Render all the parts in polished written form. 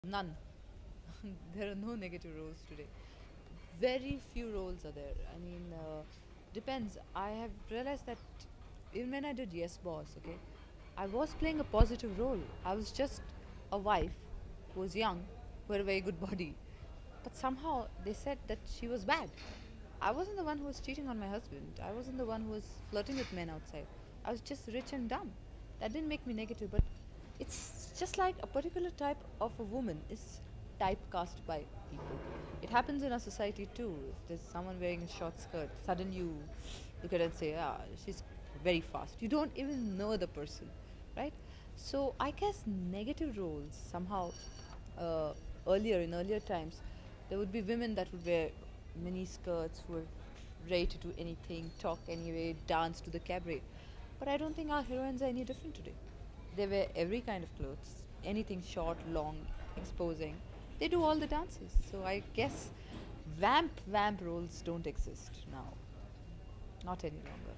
None. There are no negative roles today. Very few roles are there. I mean, depends. I have realized that even when I did Yes Boss, okay, I was playing a positive role. I was just a wife who was young, who had a very good body. But somehow they said that she was bad. I wasn't the one who was cheating on my husband. I wasn't the one who was flirting with men outside. I was just rich and dumb. That didn't make me negative, but it's just like a particular type of a woman is typecast by people. It happens in our society too. If there's someone wearing a short skirt, suddenly you look at it and say, ah, she's very fast. You don't even know the person, right? So I guess negative roles somehow uh, in earlier times, there would be women that would wear mini skirts, who were ready to do anything, talk anyway, dance to the cabaret. But I don't think our heroines are any different today. They wear every kind of clothes, anything short, long, exposing. They do all the dances. So I guess vamp roles don't exist now. Not any longer.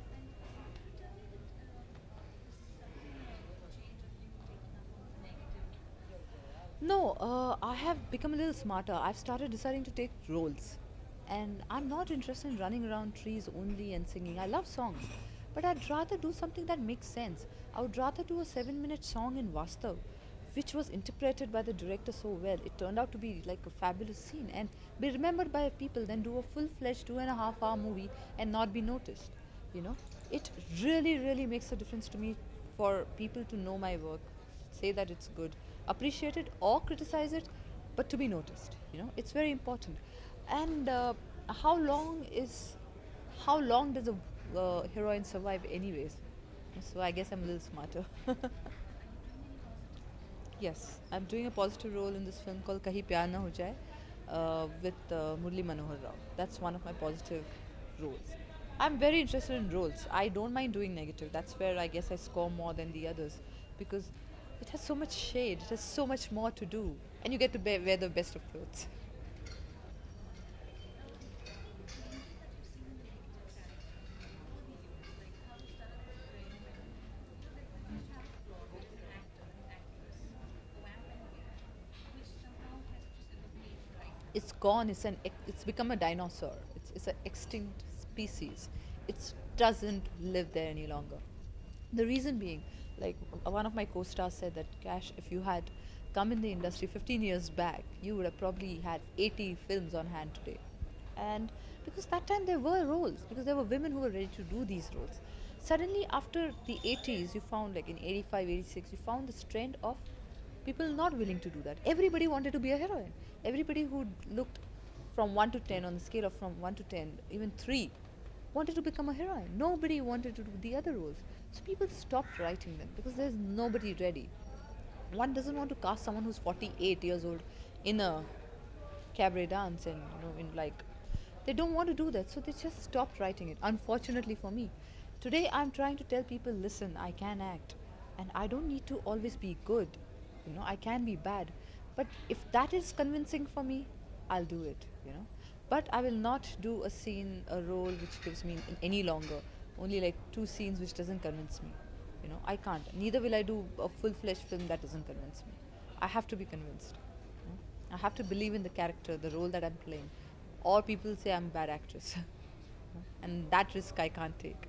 No, I have become a little smarter. I've started deciding to take roles. And I'm not interested in running around trees only and singing. I love songs. But I'd rather do something that makes sense. I would rather do a 7-minute song in Vastav, which was interpreted by the director so well. It turned out to be like a fabulous scene and be remembered by people, than do a full fledged 2.5 hour movie and not be noticed. You know, it really, really makes a difference to me for people to know my work, say that it's good, appreciate it or criticize it, but to be noticed. You know, it's very important. And how long is how long does a heroine survive anyways? So I guess I'm a little smarter. Yes, I'm doing a positive role in this film called Kahi Pyar Na Ho Jaye with Murli Manohar Rao. That's one of my positive roles. I'm very interested in roles. I don't mind doing negative. That's where I guess I score more than the others, because it has so much shade, it has so much more to do, and you get to wear the best of clothes. It's gone. It's become a dinosaur. It's an extinct species. It doesn't live there any longer. The reason being, like one of my co-stars said that, Cash, if you had come in the industry 15 years back, you would have probably had 80 films on hand today. And because that time there were roles, because there were women who were ready to do these roles. Suddenly, after the 80s, you found, like in 85, 86, you found this trend of people not willing to do that. Everybody wanted to be a heroine. Everybody who looked from 1 to 10 on the scale of from 1 to 10, even 3, wanted to become a heroine. Nobody wanted to do the other roles. So people stopped writing them because there's nobody ready. One doesn't want to cast someone who's 48 years old in a cabaret dance, and in like, they don't want to do that, so they just stopped writing it, unfortunately for me. Today I'm trying to tell people, listen, I can act, and I don't need to always be good. I can be bad, but if that is convincing for me, I'll do it. But I will not do a role which gives me any longer only like 2 scenes which doesn't convince me. I can't. Neither will I do a full-fledged film that doesn't convince me. I have to be convinced. I have to believe in the character, the role that I'm playing, or people say I'm a bad actress. And that risk I can't take.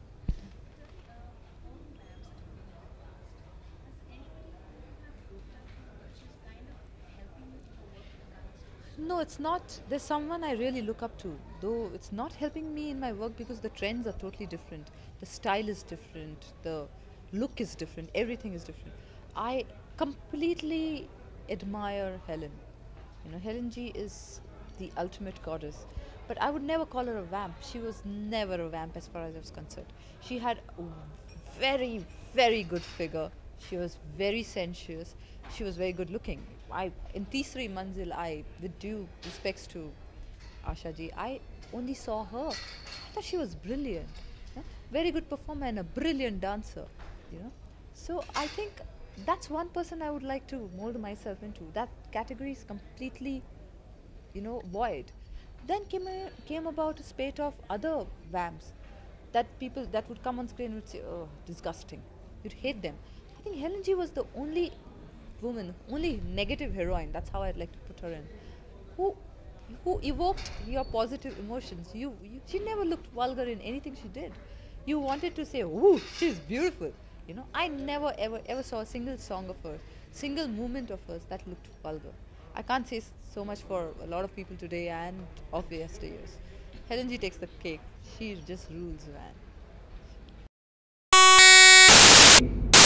No, it's not. There's someone I really look up to, though it's not helping me in my work because the trends are totally different. The style is different, the look is different, everything is different. I completely admire Helen. Helen G is the ultimate goddess. But I would never call her a vamp. She was never a vamp as far as I was concerned. She had a very, very good figure. She was very sensuous. She was very good looking. In Tisri Manzil, with due respects to Asha ji, I only saw her. I thought she was brilliant. Very good performer and a brilliant dancer. You know. So I think that's one person I would like to mold myself into. That category is completely, void. Then came about a spate of other vamps that people that would come on screen and would say, oh, disgusting. You'd hate them. I think Helen G was the only woman, only negative heroine, that's how I'd like to put her in, who evoked your positive emotions. She never looked vulgar in anything she did. You wanted to say, "Ooh, she's beautiful." You know, I never ever saw a single song of hers, single movement of hers that looked vulgar. I can't say so much for a lot of people today and of yesteryears. Helen G takes the cake. She just rules, man.